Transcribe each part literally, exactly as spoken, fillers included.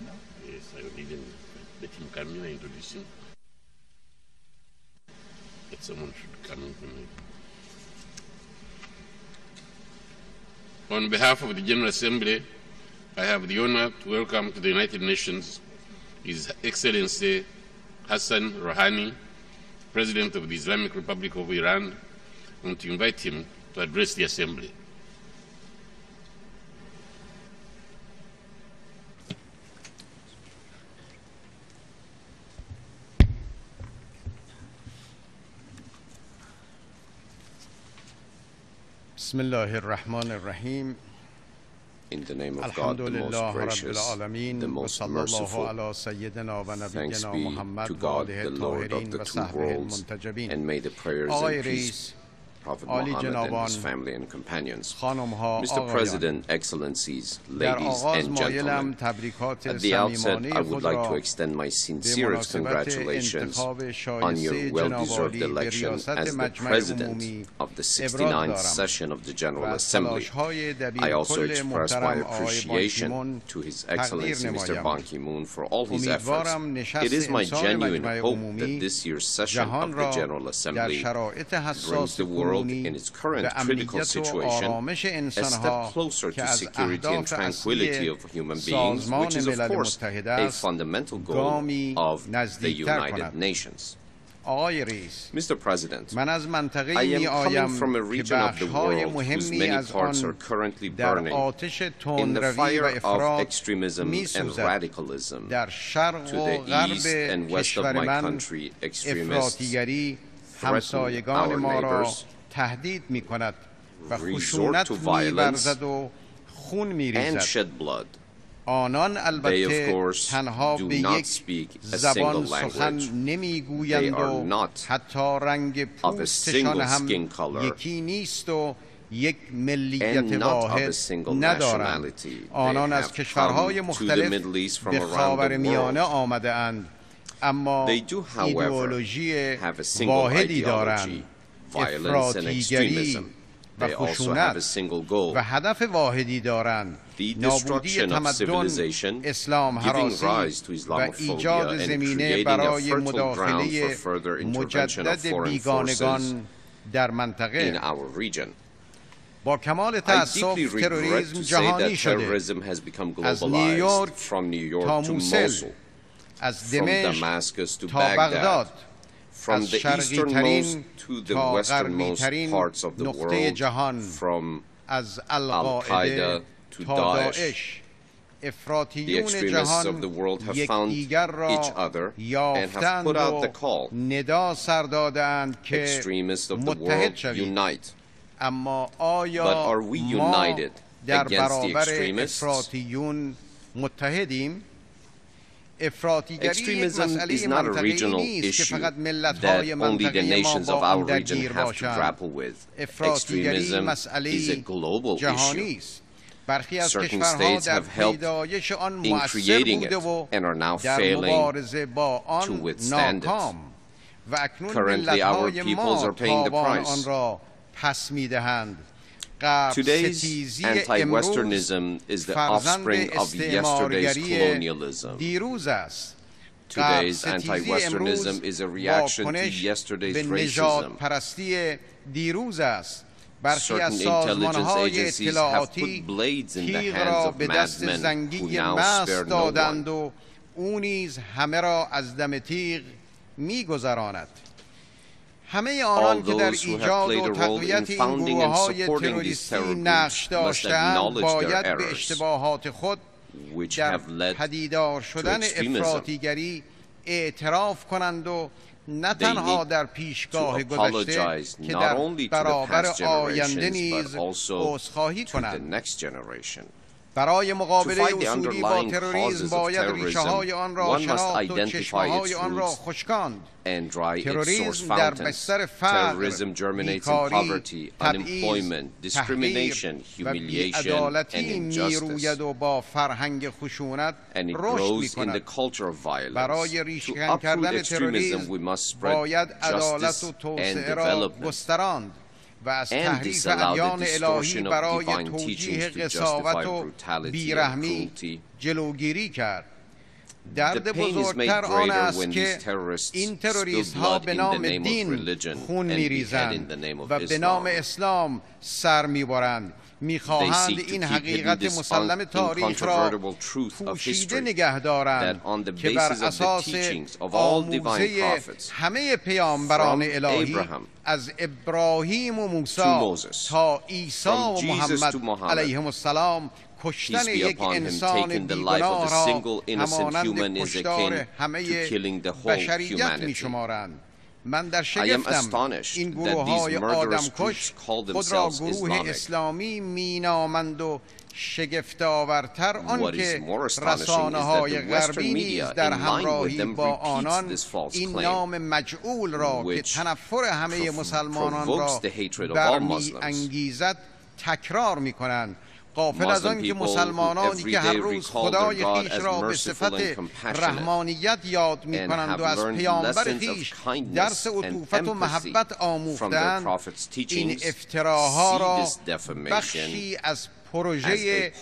Yes, I will even let him come in and introduce him. That someone should come in for me. On behalf of the General Assembly, I have the honor to welcome to the United Nations His Excellency Hassan Rouhani, President of the Islamic Republic of Iran, and to invite him to address the Assembly. بسم الله الرحمن الرحیم. In the name of God, the most gracious, the most merciful, thanks be to God, the Lord of the two worlds, and may the prayers and peace Prophet Muhammad and his family and companions. Mister President, Excellencies, ladies and gentlemen, at the outset, I would like to extend my sincerest congratulations on your well-deserved election as the President of the sixty-ninth session of the General Assembly. I also express my appreciation to His Excellency Mister Ban Ki-moon for all his efforts. It is my genuine hope that this year's session of the General Assembly brings the world in its current critical situation a step closer to security and tranquility of human beings, which is of course a fundamental goal of the United Nations. Mister President, I am coming from a region of the world whose many parts are currently burning in the fire of extremism and radicalism. To the east and west of my country, extremists threaten our neighbors, resort to violence, and shed blood. They, of course, do not speak a single language. They are not of a single skin color and not of a single nationality. They have come to the Middle East from around the world. They do, however, have a single ideology, violence and extremism. They also have a single goal, the destruction of civilization, giving rise to Islamophobia and creating a fertile ground for further intervention of foreign forces in our region. I deeply regret to say that terrorism has become globalized from New York to Mosul, from Damascus to Baghdad, from the easternmost to the westernmost parts of the world, from Al-Qaeda to Daesh. The extremists of the world have found each other and have put out the call. Extremists of the world, unite. But are we united against the extremists? Extremism is not a regional issue that only the nations of our region have to grapple with. Extremism is a global issue. Certain states have helped in creating it and are now failing to withstand it. Currently, our peoples are paying the price. Today's anti-Westernism is the offspring of yesterday's colonialism. Today's anti-Westernism is a reaction to yesterday's racism. Certain intelligence agencies have put blades in the hands of madmen who now spare no one. All those who have played a role in founding and supporting these terror groups must acknowledge their errors, which have led to extremism. They need to apologize not only to the past generations, but also to the next generation. To fight the underlying causes of terrorism, one must identify its roots and dry its source fountains. Terrorism germinates in poverty, unemployment, discrimination, humiliation, and injustice. And it grows in the culture of violence. To uproot extremism, we must spread justice and development, and disallow the distortion of divine teachings to justify brutality and cruelty. درد بزرگتر آن است که این تروریست ها به نام دین خون میریزند و به نام اسلام سر میبرند. میخواهند این حقیقت مسلم تاریخ را پوشیده نگه دارند که بر اساس آموزه همه پیامبران الهی از ابراهیم و موسی تا عیسی و محمد علیهم السلام کشتن یک انسان بیگناه را همانند کشتار همه بشریت می شمارند. من در شگفتم این گروه های آدمکش خود را گروه اسلامی می نامند و شگفت‌آورتر آن که رسانه های غربی نیز در همراهی با آنان این نام مجعول را که تنفر همه مسلمانان را برمی انگیزد تکرار می کنند، غافل از آن که مسلمانانی که هر روز خدای خویش را به صفت رحمانیت یاد می کنند و از پیامبر خویش درس عطوفت و محبت آموختند، این افتراها را بخشی از پروژه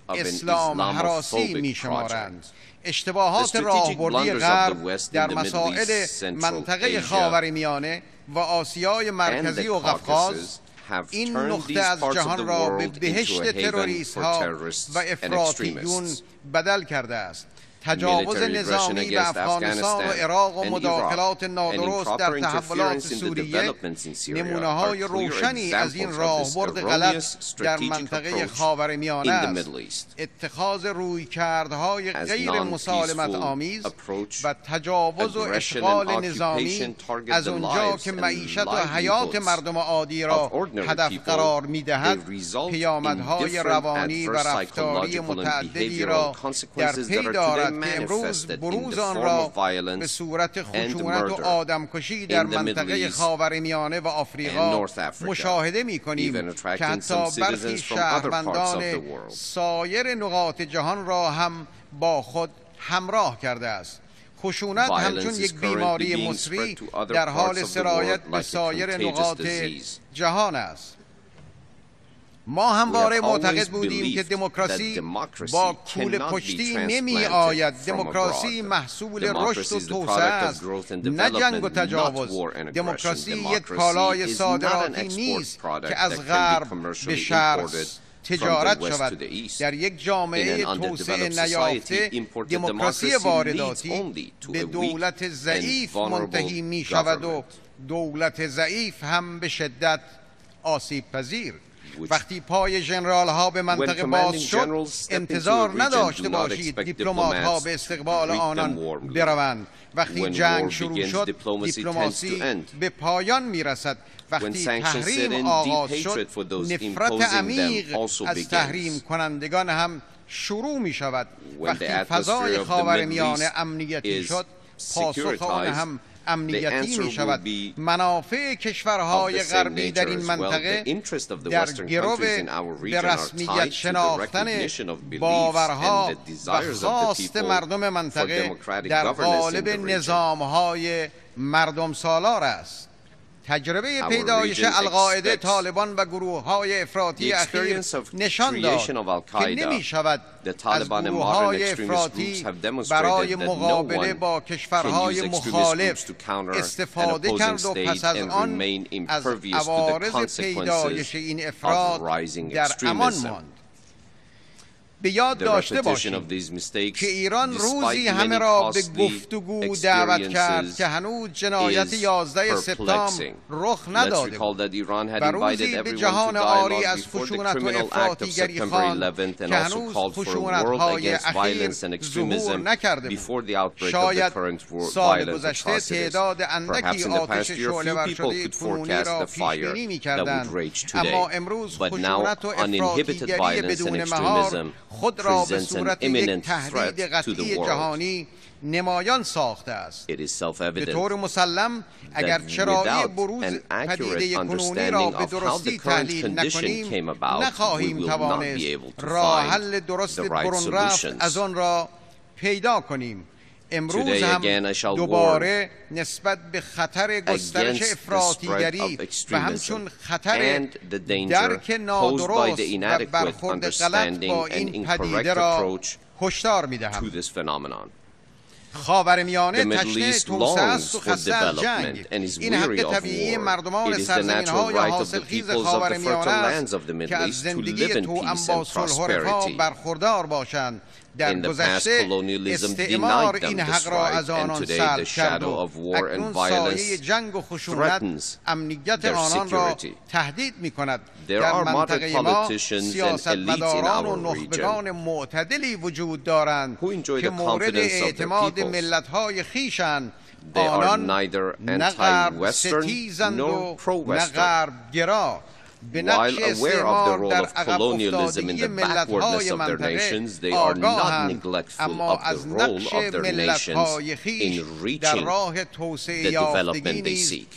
اسلام هراسی می شمارند. اشتباهات راهبردی غرب در مسائل منطقه خاورمیانه و آسیای مرکزی و قفقاز این نقطه از جهان را به بهشت تروریست ها و افراطیون بدل کرده است. تجاوز نظامی به افغانستان و عراق و مداخلات نادرست در تحولات سوریه نمونه های روشنی از این راهبرد غلط در منطقه خاورمیانه است. اتخاذ رویکردهای غیر مسالمت آمیز و تجاوز و اشغال نظامی از آنجا که معیشت و حیات مردم عادی را هدف قرار می‌دهد، پیامدهای روانی و رفتاری متعددی را در پی دارد که امروز بروز آن را به صورت خشونت و آدمکشی در منطقه خاورمیانه و آفریقا مشاهده می‌کنیم که حتی برخی شهروندان سایر نقاط جهان را هم با خود همراه کرده است. خشونت همچون یک بیماری مصری در حال سرایت به سایر نقاط جهان است. ما همواره معتقد بودیم که دموکراسی با کوله پشتی نمی آید. دموکراسی محصول رشد و توسعه است، نه جنگ و تجاوز. دموکراسی یک کالای صادراتی نیست که از غرب به شرق تجارت شود. در یک جامعه توسعه نیافته دموکراسی وارداتی به دولت ضعیف منتهی می شود و دولت ضعیف هم به شدت آسیب پذیر. وقتی پای ژنرال ها به منطقه باز شد، انتظار نداشته باشید دیپلمات ها به استقبال آنان بروند. وقتی جنگ شروع شد، دیپلماسی به پایان می رسد. وقتی تحریم آغاز شد، نفرت عمیق از تحریم کنندگان هم شروع می شود. وقتی فضای خاورمیانه امنیتی شد، پاسخ آن هم امنیتی می شود. منافع کشورهای غربی در این منطقه در گرو به رسمیت شناختن باورها و خواست مردم منطقه در قالب نظامهای مردم سالار است. تجربه پیدایش القاعده، طالبان و گروه های افراطی اخیر نشان داد که نمی شود از گروه های افراطی برای مقابله با کشورهای مخالف استفاده کرد و پس از آن از عوارض پیدایش این افراط در امان ماند. به یاد داشته باشید که ایران روزی همه را به گفتگو دعوت کرد که هنوز جنایت یازده سپتامبر رخ نداده بود و روزی به جهان عاری از خشونت و افراطیگری خواند که هنوز خشونت‌های اخیر ظهور نکرده بود. شاید سال گذشته تعداد اندکی آتش شعله‌ور شده کنونی را پیش‌بینی می‌کردند، اما امروز خشونت و افراطیگری بدون مهار خود را به صورت یک تهدید قطعی جهانی نمایان ساخته است. به طور مسلم اگر چرایی بروز پدیده کنونی را به درستی تحلیل نکنیم، نخواهیم توانست راه حل درست برون رفت از آن را پیدا کنیم. امروز هم دوباره نسبت به خطر گسترش افراطیگری و همچون خطر درک نادرست و برخورد غلط با این پدیده را هشدار می‌دهم. خاورمیانه تشنه توسعه است و خسته از جنگ. این حق طبیعی مردمان سرزمین‌های حاصلخیز خاورمیانه است که از زندگی توأم با صلح و رفاه برخوردار باشند. در گذشته استعمار این حق را از آنان سلب کرد و اکنون سایه جنگ و خشونت امنیت آنان را تهدید می کند. در منطقه ما سیاستمداران و نخبگان معتدلی وجود دارند که مورد اعتماد ملت‌های خویشند. آنان نه غرب ستیزند و نه غرب گرا. While aware of the role of colonialism in the backwardness of their nations, they are not neglectful of the role of their nations in reaching the development they seek.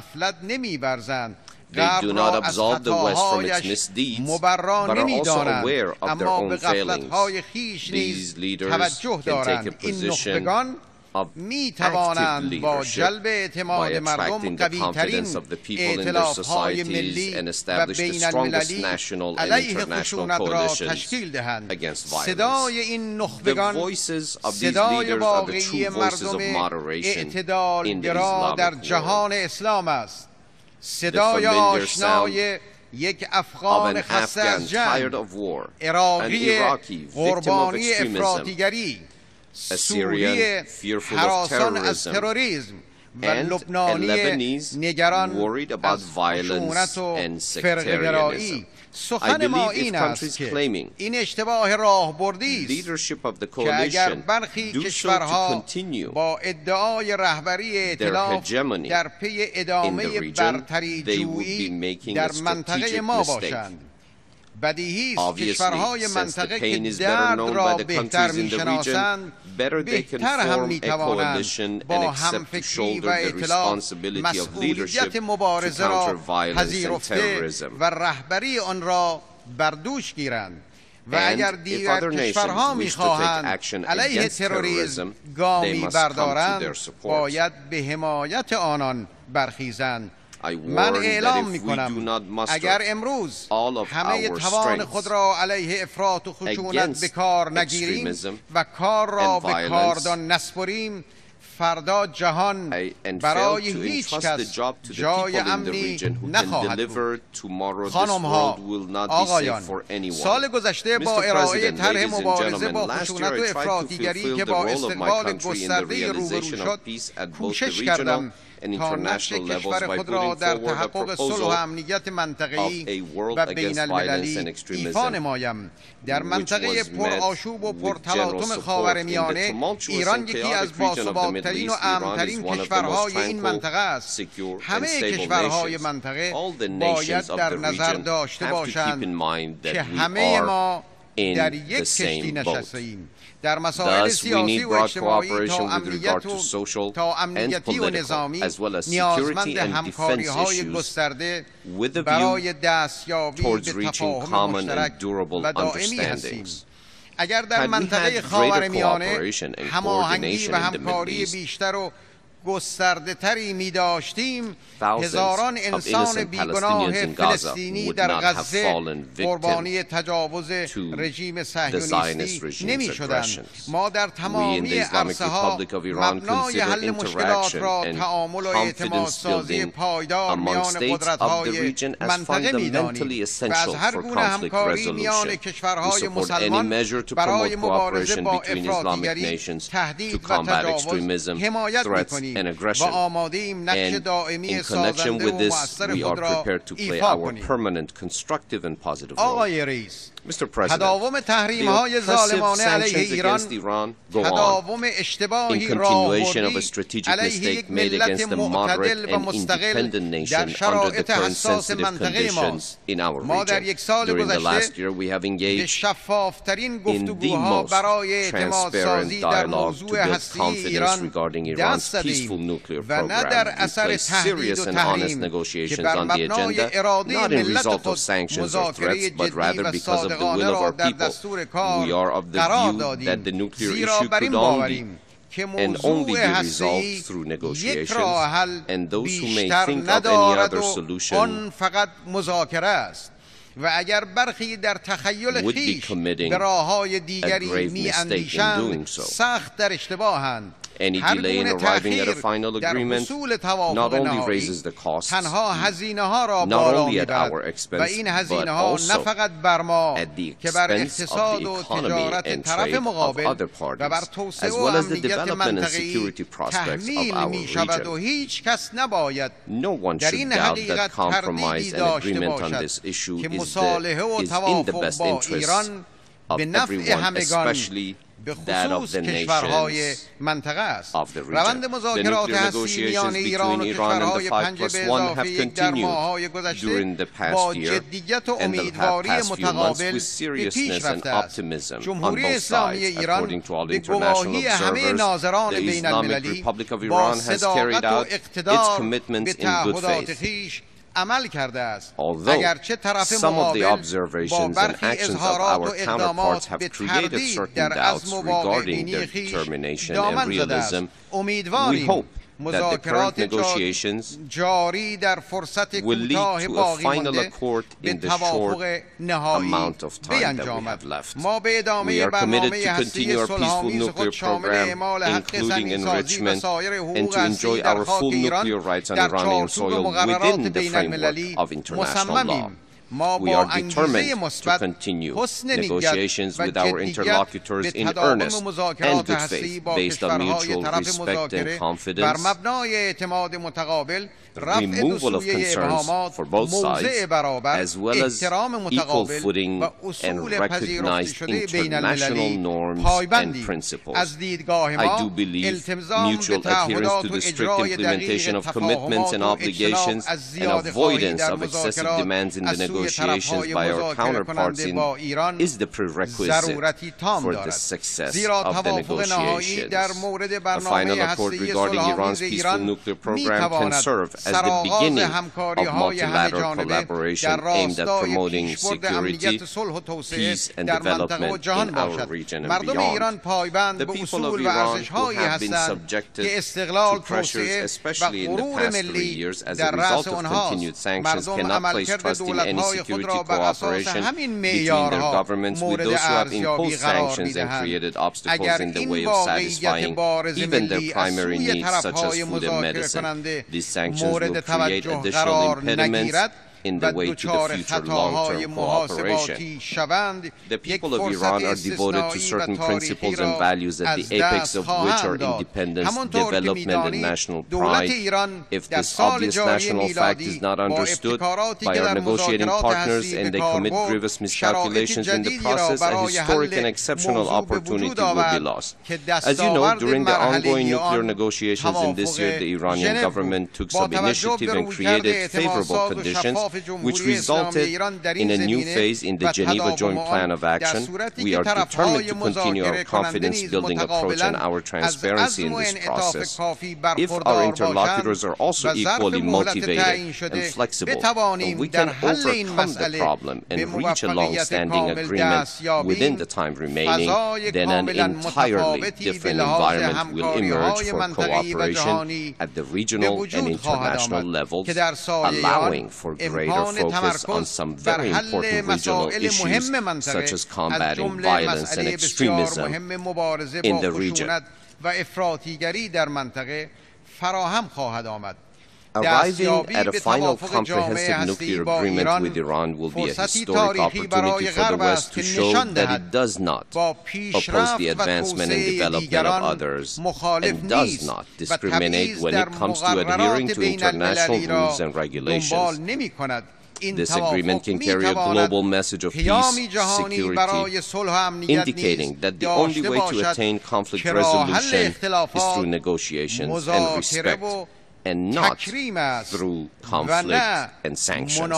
They do not absolve the West from its misdeeds, but are also aware of their own failings. These leaders can take a position می توانند با جلب اعتماد مردم قوی‌ترین ائتلاف‌های ملی و بین‌المللی علیه خشونت را تشکیل دهند. صدای این نخبگان صدای واقعی مردم اعتدالگرا در جهان اسلام است. صدای آشنای یک افغان خسته از جنگ، عراقی قربانی افراطیگری، سوری هراسان از تروریسم و لبنانی نگران از خشونت و فرقه‌گرایی. سخن ما این است که این اشتباه راهبردی است که اگر برخی کشورها با ادعای رهبری ائتلاف در پی ادامه برتری جویی در منطقه ما باشند. بدیهی است کشورهای منطقه که درد را بهتر می‌شناسند بهتر هم می‌توانند با همفکری و ائتلاف مسئولیت مبارزه را پذیرفته و رهبری آن را بر دوش گیرند. و اگر دیگر کشورها می‌خواهند علیه تروریسم گامی بردارند باید به حمایت آنان برخیزند. من اعلام می کنم اگر امروز همه توان خود را علیه افراط و خشونت به کار نگیریم و کار را به کاردان نسپریم، فردا جهان برای هیچ کس جای امنی نخواهد بود. خانم ها، آقایان، سال گذشته با ارائه طرح مبارزه با خشونت و افراطیگری که با استقبال گسترده روبرو شد کوشش کردم تا نقش کشور خود را در تحقق صلح و امنیت منطقه‌ای و بین المللی ایفا نمایم. در منطقه پرآشوب و پرتلاطم خاورمیانه ایران یکی از باثبات‌ترین و امن‌ترین کشورهای این منطقه است. همه کشورهای منطقه باید در نظر داشته باشند که همه ما در یک کشتی نشسته‌ایم. در مسائل سیاسی و اجتماعی تا امنیت و تا امنیتی و نظامی نیازمند همکاری‌های گسترده برای دستیابی به تفاهم مشترک و دائمی هستیم. اگر در منطقه خاورمیانه هماهنگی و همکاری بیشتر و گسترده تری می داشتیم، هزاران انسان بیگناه فلسطینی در غزه قربانی تجاوز رژیم صهیونیستی نمی شدند. ما در تمامی عرصه ها مبنای حل مشکلات را تعامل و اعتماد سازی پایدار میان قدرت های منطقه می دانیم و از هر گونه همکاری میان کشورهای مسلمان برای مبارزه با افراطیگری، تهدید و تجاوز حمایت می کنیم و آماده ایم نقش دائمی سازنده و مؤثر خود را ایفا کنیم. آقای رئیس، تداوم تحریم های ظالمانه علیه ایران تداوم اشتباهی راهبردی علیه یک ملت معتدل و مستقل در شرایط حساس منطقه ماست. ما در یک سال گذشته به شفافترین گفتگوها برای اعتماد سازی در موضوع هستی ایران دست زدیم و نه در اثر تهدید و تحریم که بر مبنای اراده ملت خود مذاکره جدی و صادقانه را در دستور کار قرار دادیم. زیرا بر این باوریم که موضوع هسته‌ای یک راه حل بیشتر ندارد و آن فقط مذاکره است. و اگر برخی در تخیل خیش به راه‌های دیگری می اندیشند سخت در اشتباهند. Any delay in arriving at a final agreement not only raises the costs, not only at our expense, but also at the expense of the economy and trade of other parties, as well as the development and security prospects of our region. No one should doubt that compromise and agreement on this issue is, the, is in the best interest of everyone, especially that of the nations of the region. The nuclear negotiations between Iran and the five plus one have continued during the past year and the past few months with seriousness and optimism on both sides. According to all international observers, the Islamic Republic of Iran has carried out its commitments in good faith. Although some of the observations and actions of our counterparts have created certain doubts regarding their determination and realism, we hope that the current negotiations will lead to a final accord in the short amount of time that we have left. We are committed to continue our peaceful nuclear program, including enrichment, and to enjoy our full nuclear rights on Iranian soil within the framework of international law. We are determined to continue negotiations with our interlocutors in earnest and good faith, based on mutual respect and confidence, removal of concerns for both sides, as well as equal footing and recognized international norms and principles. I do believe mutual adherence to the strict implementation of commitments and obligations and avoidance of excessive demands in the negotiations by our counterparts in is the prerequisite for the success of the negotiations. A final accord regarding Iran's peaceful nuclear program can serve as the beginning of multilateral collaboration aimed at promoting security, peace, and development in our region and beyond. The people of Iran, who have been subjected to pressures, especially in the past three years, as a result of continued sanctions, cannot place trust in any security cooperation between their governments with those who have imposed sanctions and created obstacles in the way of satisfying even their primary needs, such as food and medicine. These sanctions will create additional impediments in the way to the future long-term cooperation. The people of Iran are devoted to certain principles and values at the apex of which are independence, development, and national pride. If this obvious national fact is not understood by our negotiating partners and they commit grievous miscalculations in the process, a historic and exceptional opportunity will be lost. As you know, during the ongoing nuclear negotiations in this year, the Iranian government took some initiative and created favorable conditions, which resulted in a new phase in the Geneva Joint Plan of Action. We are determined to continue our confidence-building approach and our transparency in this process. If our interlocutors are also equally motivated and flexible, and we can overcome the problem and reach a long-standing agreement within the time remaining, then an entirely different environment will emerge for cooperation at the regional and international levels, allowing for greater focus on some very important regional issues, such as combating violence and extremism in the region. Arriving at a final comprehensive nuclear agreement with Iran will be a historic opportunity for the West to show that it does not oppose the advancement and development of others and does not discriminate when it comes to adhering to international rules and regulations. This agreement can carry a global message of peace, security, indicating that the only way to attain conflict resolution is through negotiations and respect, and not through conflict and sanctions.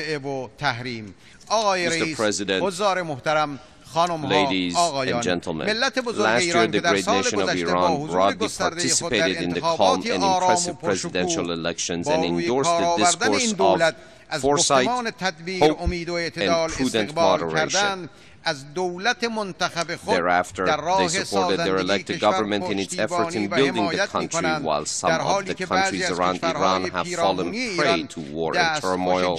Mister President, ladies and gentlemen, last year the great nation of Iran broadly participated in the calm and impressive presidential elections and endorsed the discourse of foresight, hope, and prudent moderation. Thereafter, they supported their elected government in its efforts in building the country, while some of the countries around Iran have fallen prey to war and turmoil.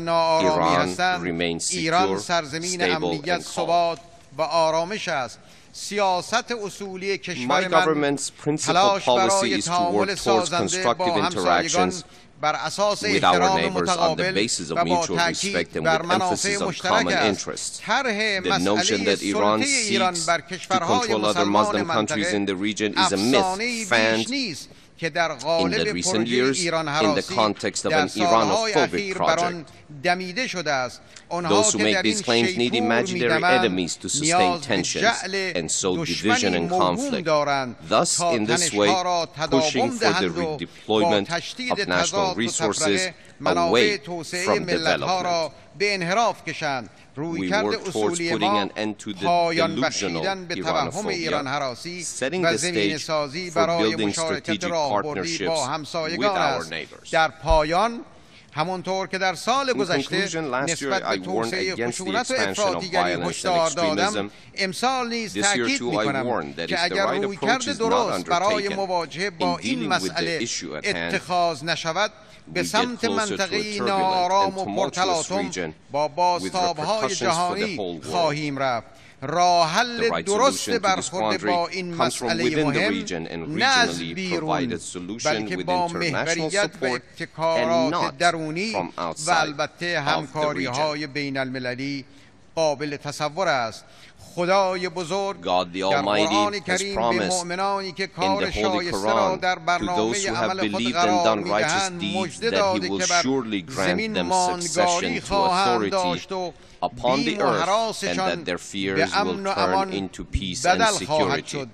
Iran remains secure, stable, and calm. سیاست اصولی My کشور من government's principal تلاش policy برای is to تعامل work towards سازنده constructive با همسایگان interactions بر اساس with our احترام neighbors on the متقابل basis of و با mutual respect تاکید and بر with منافع emphasis on مشترک common است. interests. طرح The notion مسئله that Iran سلطه ایران seeks بر to کشورهای control other مسلمان Muslim countries in the منطقه region is a myth افسانه‌ای fanned بیش نیست که در in the قالب recent پروژه years ایران in the هراسی context of در an سالهای Iranophobic اخیر بر آن project. دمیده شده است. آنها Those who که make در این these claims need شیپور imaginary می‌دمند enemies to sustain نیاز به tensions جعل and sow division دشمنی and موهوم conflict. دارند Thus, تا in this way, تنش‌ها را pushing تداوم for the دهند و با redeployment تشدید of national تضاد و resources تفرقه منابع away توسعه from ملت‌ها را development. به انحراف کشند. We رویکرد work towards اصولی putting ما an end to the پایان delusional بخشیدن به توهم ایران Iranophobia, هراسی setting و the زمینه stage سازی for برای building مشارکت strategic راهبردی با partnerships with همسایگان our است. neighbors. در پایان همانطور که در سال In گذشته conclusion, last year نسبت I به warned توسعه against the خشونت و expansion of افراطیگری violence and هشدار دادم. extremism. امسال نیز This year تاکید too I می‌کنم warned that که if the اگر right رویکرد approach is not درست برای undertaken مواجهه با in این dealing with the مسئله issue at hand, اتخاذ نشود به we get سمت closer to a منطقه‌ای turbulent ناآرام and و tumultuous پرتلاطم region با with بازتاب‌های repercussions for the جهانی whole world. خواهیم رفت. راه The حل right درست solution to this برخورد quandary با این comes from مسئله within the مهم region and نه از regionally بیرون provided solution بلکه with با international محوریت و support and ابتکارات not درونی from و outside البته of the همکاری‌های بین المللی قابل تصور است. خدای بزرگ God the در Almighty قرآن has کریم به promised مؤمنانی که in the کار Holy شایسته را Quran در to برنامه those who have عمل خود believed and قرار done righteous می‌دهند deeds مژده that He داده will که بر surely grant زمین them ماندگاری succession to خواهند authority داشت و upon the بیم و earth and هراسشان that their fears به will امن و turn امان into peace and بدل خواهد security. شد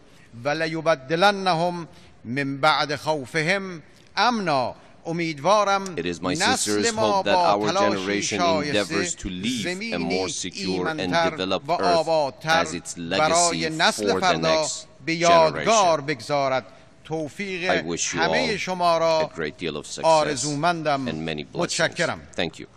ولیبدلنهم من بعد خوفهم امنا. امیدوارم It is my نسل sincerest ما hope that با our تلاشی generation endeavors شایسته to leave a زمینی more secure and ایمن‌تر developed و earth آبادتر as its برای legacy نسل for the فردا next به یادگار generation. بگذارد. I توفیق wish you همه all شما a را great deal of success آرزومندم. and many blessings. متشکرم. Thank you.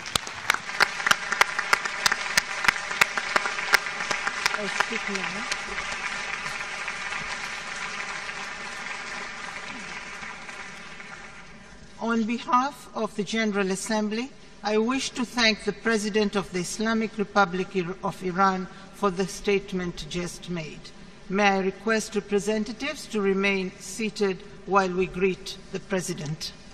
On behalf of the General Assembly, I wish to thank the President of the Islamic Republic of Iran for the statement just made. May I request representatives to remain seated while we greet the President.